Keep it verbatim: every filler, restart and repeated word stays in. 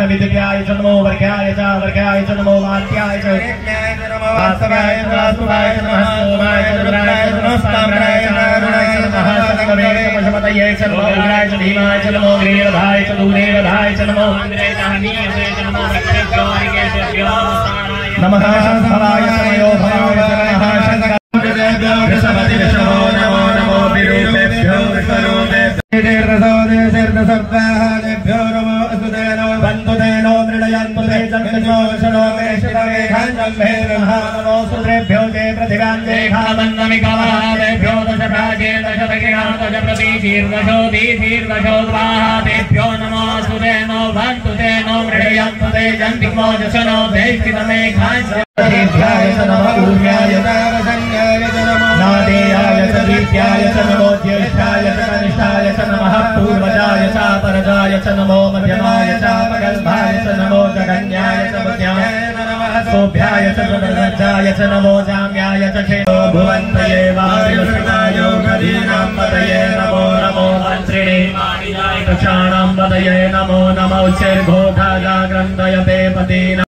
च विद्याय च नमो वर्गाय च वर्गाय च नमो वात्याय च यज्ञाय च नमो वास्तवाय च वास्तुवाय च नमः सोमाय च रुद्राय च नमः ताम्राय च नारायणाय च नमः शङ्कवे च पशुपतये च नमो उग्राय च भीमाय च नमो गिरिवधाय च दूरेवधाय च नमो इन्द्राय च हनीयसे च नमो वक्षेभ्यो हरिकेशेभ्यो नमः शङ्कराय च मयो भवाय च नमः शङ्करेभ्यो वृषभति वृषभो नमो नमो विरूपेभ्यो विश्वरूपेभ्यो सर्वाहानेभ्यो नमो असुदेनो बन्धुदेनो मृडयन्तु ते जन्मो शनो मे शिवे खाञ्जम्भे नमः नमो सुरेभ्यो ते प्रतिगान्ते खावन्नमिकावादेभ्यो दशराजे दशदगिना दशप्रतीशीर्दशो दीशीर्दशो द्वाहादेभ्यो नमो सुदेनो बन्धु तेनो मृडयन्तु ते जन्मो शनो ते स्थितमे खाञ्जम्भ्याय च नमः ऊर्याय तारसंज्ञाय च नमो नादेयाय च दीप्याय च नमो ज्येष्ठाय च कनिष्ठाय च नमः पूर्वजाय च परजाय च नमो मध्यमाय च पगल्भाय च नमो जगन्याय च मध्याय नमः सोभ्याय च प्रदर्जाय च नमो जाम्याय च क्षेमो भुवन्तये वायुष्णाय गदीनां पतये नमो नमो मन्त्रिणे मानिजाय कृषाणां पतये नमो नमो चैर्घोषा जाग्रन्दयते पतेन